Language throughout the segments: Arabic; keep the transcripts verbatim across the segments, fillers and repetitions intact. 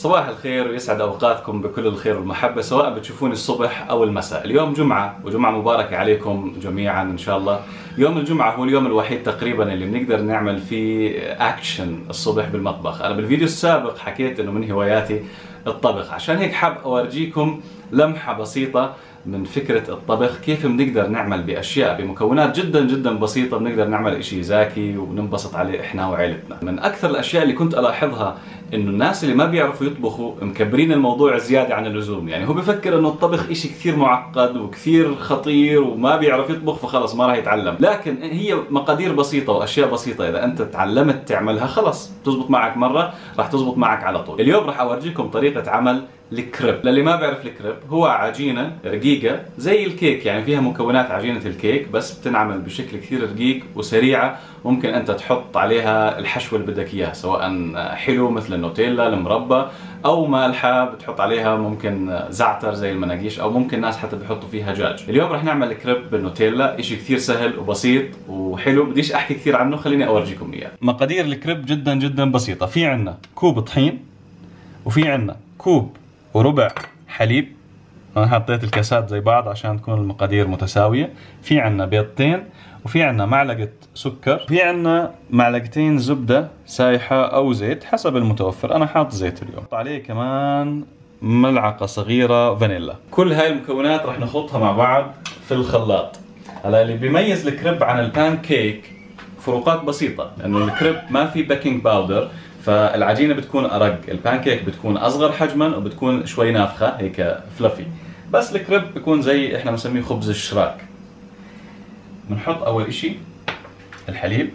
صباح الخير ويسعد اوقاتكم بكل الخير والمحبه، سواء بتشوفوني الصبح او المساء. اليوم جمعه وجمعه مباركه عليكم جميعا ان شاء الله. يوم الجمعه هو اليوم الوحيد تقريبا اللي بنقدر نعمل فيه اكشن الصبح بالمطبخ. انا بالفيديو السابق حكيت انه من هواياتي الطبخ، عشان هيك حاب اورجيكم لمحه بسيطه من فكرة الطبخ، كيف بنقدر نعمل بأشياء بمكونات جدا جدا بسيطة بنقدر نعمل إشي زاكي وننبسط عليه إحنا وعائلتنا. من أكثر الأشياء اللي كنت ألاحظها إنه الناس اللي ما بيعرفوا يطبخوا مكبرين الموضوع زيادة عن اللزوم، يعني هو بفكر إنه الطبخ إشي كثير معقد وكثير خطير وما بيعرف يطبخ فخلص ما راح يتعلم، لكن هي مقادير بسيطة وأشياء بسيطة إذا أنت تعلمت تعملها خلص تزبط معك مرة راح تزبط معك على طول. اليوم راح أورجيكم طريقة عمل الكريب. للي ما بيعرف الكريب هو عجينة رقيقة زي الكيك، يعني فيها مكونات عجينة الكيك بس بتنعمل بشكل كثير رقيق وسريعة. ممكن انت تحط عليها الحشوة اللي بدك اياها، سواء حلو مثل النوتيلا المربى، او مالحة بتحط عليها ممكن زعتر زي المناقيش، او ممكن ناس حتى بيحطوا فيها دجاج. اليوم رح نعمل الكريب بالنوتيلا، اشي كثير سهل وبسيط وحلو، بديش احكي كثير عنه، خليني اورجيكم اياه. مقادير الكريب جدا جدا بسيطة. في عنا كوب طحين، وفي عنا كوب وربع حليب، انا حطيت الكاسات زي بعض عشان تكون المقادير متساوية. في عنا بيضتين، وفي عنا معلقة سكر، في عنا معلقتين زبدة سايحة او زيت حسب المتوفر، انا حاط زيت اليوم. حط عليه كمان ملعقة صغيرة فانيلا. كل هاي المكونات راح نخلطها مع بعض في الخلاط. هلا اللي بيميز الكريب عن البان كيك فروقات بسيطة، لانه الكريب ما في بيكنج باودر، فالعجينة بتكون أرق، البانكيك بتكون أصغر حجما وبتكون شوي نافخة هيك فلفي، بس الكريب بيكون زي احنا بنسميه خبز الشراك. بنحط أول إشي الحليب،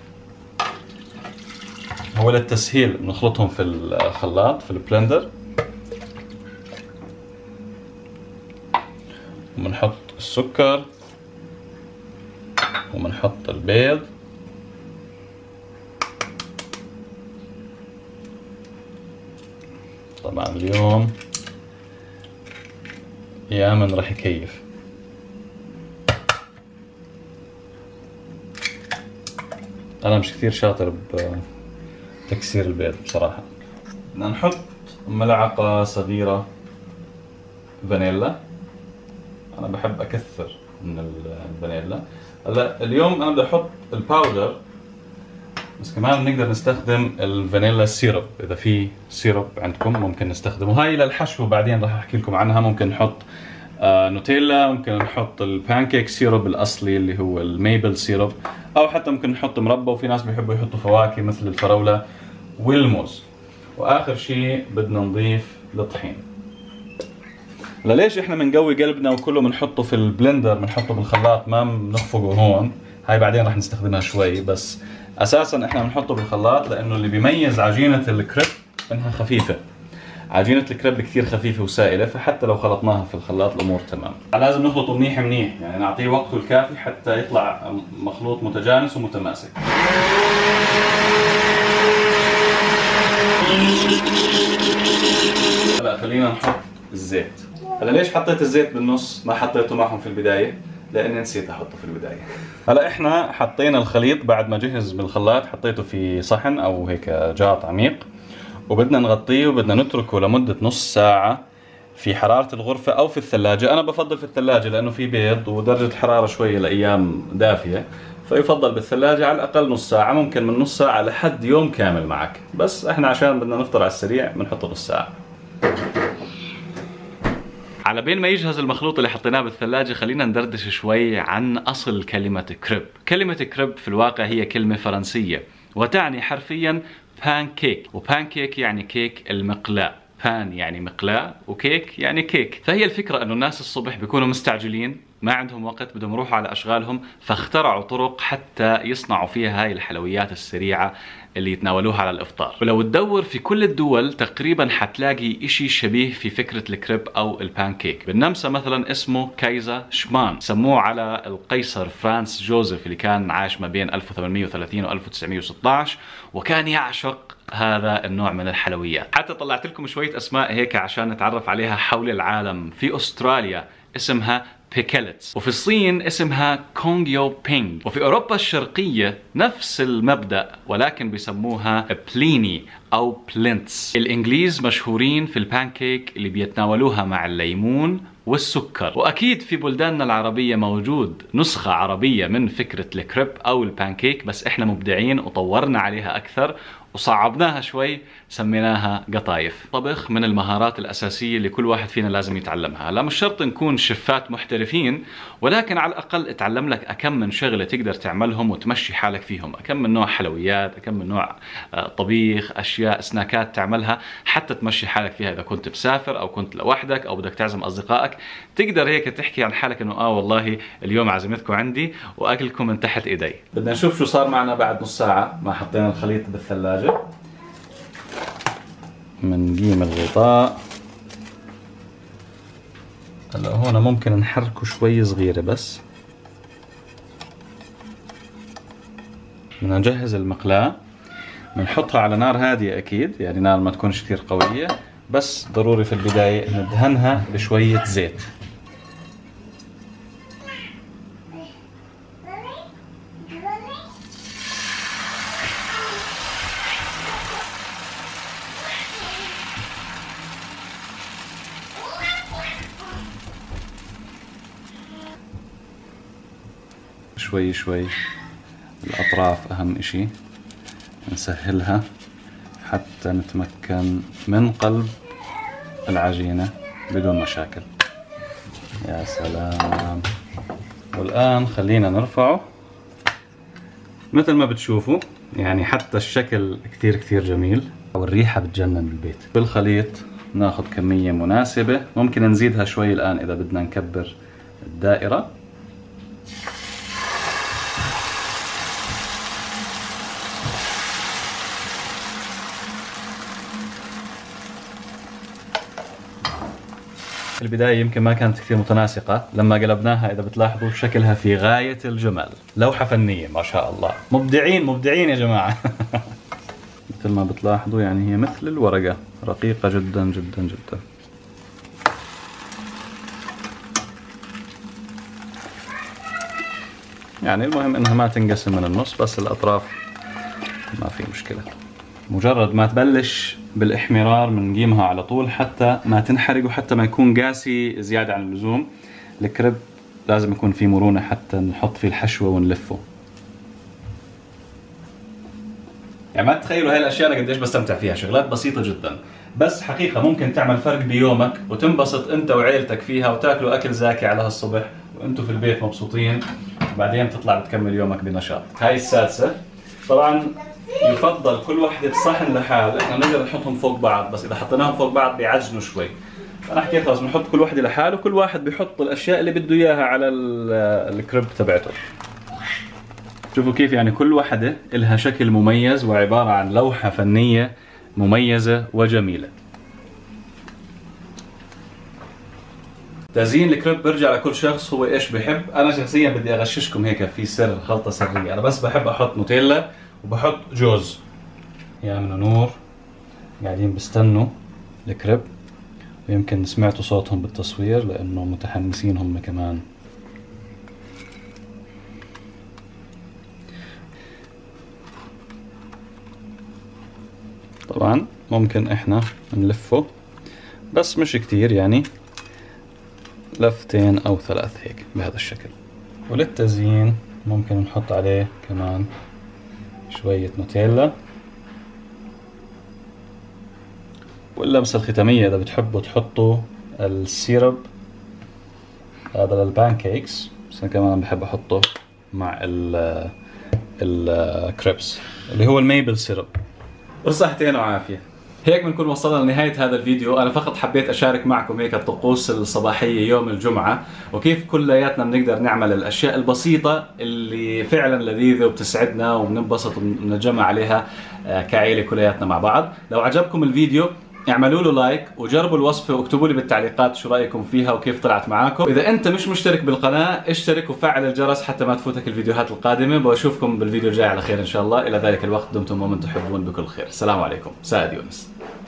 هو للتسهيل بنخلطهم في الخلاط في البلندر، وبنحط السكر، وبنحط البيض، طبعا اليوم يامن راح يكيف. انا مش كثير شاطر بتكسير البيض بصراحة. بدنا نحط ملعقة صغيرة فانيلا، انا بحب اكثر من الفانيلا. هلا اليوم انا بدي احط الباودر، بس كمان بنقدر نستخدم الفانيلا سيرب، اذا في سيرب عندكم ممكن نستخدمه. هاي للحشو بعدين راح احكي لكم عنها. ممكن نحط آه نوتيلا، ممكن نحط البانكيك سيرب الاصلي اللي هو الميبل سيرب، او حتى ممكن نحط مربى، وفي ناس بيحبوا يحطوا فواكه مثل الفراولة والموز. واخر شيء بدنا نضيف الطحين. ليش احنا بنقوي قلبنا وكله بنحطه في البلندر، بنحطه بالخلاط ما بنخفقه هون؟ هاي بعدين راح نستخدمها شوي، بس اساسا احنا بنحطه بالخلاط لانه اللي بيميز عجينة الكريب انها خفيفة. عجينة الكريب كثير خفيفة وسائلة، فحتى لو خلطناها في الخلاط الامور تمام. لازم نخلطه منيح منيح، يعني نعطيه وقته الكافي حتى يطلع مخلوط متجانس ومتماسك. هلا خلينا نحط الزيت. هلا ليش حطيت الزيت بالنص ما حطيته معهم في البداية؟ لاني نسيت احطه في البداية. هلا احنا حطينا الخليط بعد ما جهز بالخلاط، حطيته في صحن او هيك جاط عميق، وبدنا نغطيه وبدنا نتركه لمدة نص ساعة في حرارة الغرفة او في الثلاجة. انا بفضل في الثلاجة لانه في بيض ودرجة الحرارة شوية لايام دافية، فيفضل بالثلاجة على الاقل نص ساعة، ممكن من نص ساعة لحد يوم كامل معك، بس احنا عشان بدنا نفطر على السريع بنحطه نص ساعة. على بين ما يجهز المخلوط اللي حطيناه بالثلاجة، خلينا ندردش شوي عن أصل كلمة كريب. كلمة كريب في الواقع هي كلمة فرنسية وتعني حرفيا بان كيك، وبان كيك يعني كيك المقلاة. بان يعني مقلاة، وكيك يعني كيك. فهي الفكرة انه الناس الصبح بيكونوا مستعجلين، ما عندهم وقت، بدهم يروحوا على اشغالهم، فاخترعوا طرق حتى يصنعوا فيها هاي الحلويات السريعة اللي يتناولوها على الافطار. ولو تدور في كل الدول تقريبا حتلاقي اشي شبيه في فكرة الكريب او البان كيك. بالنمسا مثلا اسمه كايزر شمان، سموه على القيصر فرانس جوزيف اللي كان عايش ما بين ألف وثمانمئة وثلاثين و ألف وتسعمئة وستة عشر، وكان يعشق هذا النوع من الحلويات. حتى طلعت لكم شوية اسماء هيك عشان نتعرف عليها حول العالم. في استراليا اسمها بيكلتس، وفي الصين اسمها كونغيو بينغ، وفي أوروبا الشرقية نفس المبدأ ولكن بيسموها بليني أو بلينتس. الإنجليز مشهورين في البانكيك اللي بيتناولوها مع الليمون والسكر، وأكيد في بلداننا العربية موجود نسخة عربية من فكرة الكريب أو البانكيك، بس إحنا مبدعين وطورنا عليها أكثر وصعبناها شوي، سميناها قطايف. طبخ من المهارات الأساسية اللي كل واحد فينا لازم يتعلمها. لا مش شرط نكون شفات محترفين، ولكن على الأقل اتعلم لك أكم من شغلة تقدر تعملهم وتمشي حالك فيهم، أكم من نوع حلويات، أكم من نوع طبيخ، أشياء سناكات تعملها حتى تمشي حالك فيها. إذا كنت مسافر أو كنت لوحدك أو بدك تعزم أصدقائك، تقدر هيك تحكي عن حالك إنه آه والله اليوم عزمتكم عندي وأكلكم من تحت إيدي. بدنا نشوف شو صار معنا بعد نص ساعة ما حطينا الخليط بالثلاجة. منقيم الغطاء. هلا هون ممكن نحركه شوي صغيرة بس. بدنا نجهز المقلاة، بنحطها على نار هادية أكيد، يعني نار ما تكونش كثير قوية، بس ضروري في البداية ندهنها بشوية زيت. شوي شوي الأطراف أهم إشي نسهلها حتى نتمكن من قلب العجينة بدون مشاكل. يا سلام. والآن خلينا نرفعه مثل ما بتشوفوا، يعني حتى الشكل كتير كتير جميل والريحة بتجنن بالبيت. بالخليط ناخذ كمية مناسبة، ممكن نزيدها شوي الآن إذا بدنا نكبر الدائرة. في البداية يمكن ما كانت كثير متناسقة، لما قلبناها إذا بتلاحظوا شكلها في غاية الجمال، لوحة فنية ما شاء الله. مبدعين مبدعين يا جماعة. مثل ما بتلاحظوا يعني هي مثل الورقة، رقيقة جدا جدا جدا. يعني المهم انها ما تنقسم من النص، بس الأطراف ما في مشكلة. مجرد ما تبلش بالاحمرار بنقيمها على طول حتى ما تنحرق وحتى ما يكون قاسي زيادة عن اللزوم. الكريب لازم يكون فيه مرونة حتى نحط فيه الحشوة ونلفه. يعني ما تتخيلوا هاي الاشياء انا قديش بستمتع فيها، شغلات بسيطة جدا بس حقيقة ممكن تعمل فرق بيومك وتنبسط انت وعيلتك فيها وتاكلوا اكل زاكي على هالصبح وانتوا في البيت مبسوطين، وبعدين تطلع بتكمل يومك بنشاط. هاي السادسة. طبعا يفضل كل وحدة صحن لحال، احنا نقدر نحطهم فوق بعض بس اذا حطيناهم فوق بعض بيعجنوا شوي. فانا حكيت خلاص بنحط كل وحدة لحاله وكل واحد بيحط الاشياء اللي بده اياها على الكريب تبعته. شوفوا كيف يعني كل وحدة لها شكل مميز وعبارة عن لوحة فنية مميزة وجميلة. تزيين الكريب برجع لكل شخص هو ايش بحب. انا شخصيا بدي اغششكم هيك في سر، خلطة سرية. انا بس بحب احط نوتيلا وبحط جوز. يا من نور قاعدين بستنوا الكريب، ويمكن سمعتوا صوتهم بالتصوير لانه متحمسين هم كمان. طبعا ممكن احنا نلفه بس مش كتير، يعني لفتين او ثلاث هيك بهذا الشكل. وللتزيين ممكن نحط عليه كمان شوية نوتيلا. واللمسة الختامية إذا بتحبوا تحطوا السيرب هذا للبانكيكس، بس أنا كمان بحب أحطه مع ال الكريبس اللي هو الميبل سيرب. بصحتين وعافية. هيك بنكون وصلنا لنهاية هذا الفيديو. أنا فقط حبيت أشارك معكم هيك الطقوس الصباحية يوم الجمعة، وكيف كلياتنا بنقدر نعمل الأشياء البسيطة اللي فعلا لذيذة وبتسعدنا وبننبسط ونتجمع عليها كعائلة كلياتنا مع بعض. لو عجبكم الفيديو اعملوا له لايك وجربوا الوصفة واكتبوا لي بالتعليقات شو رأيكم فيها وكيف طلعت معاكم. إذا أنت مش مشترك بالقناة اشترك وفعل الجرس حتى ما تفوتك الفيديوهات القادمة. بشوفكم بالفيديو الجاي على خير إن شاء الله. إلى ذلك الوقت دمتم ومن تحبون بكل خير. السلام عليكم. سعد يونس.